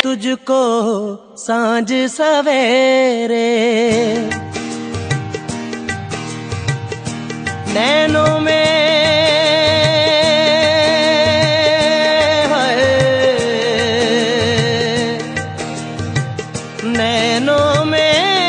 तुझको सांझ सवेरे, नैनों में नैनों में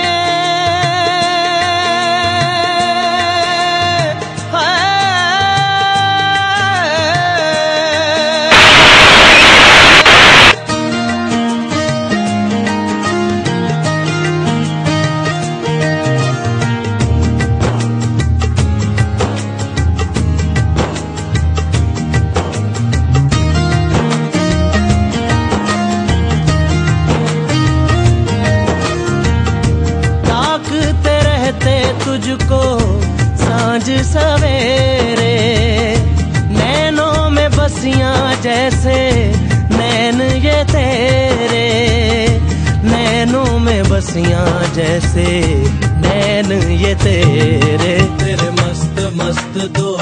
तुझको सांझ सवेरे, नैनों में बसियां जैसे नैन ये तेरे, नैनों में बसियां जैसे नैन ये तेरे, तेरे मस्त मस्त दो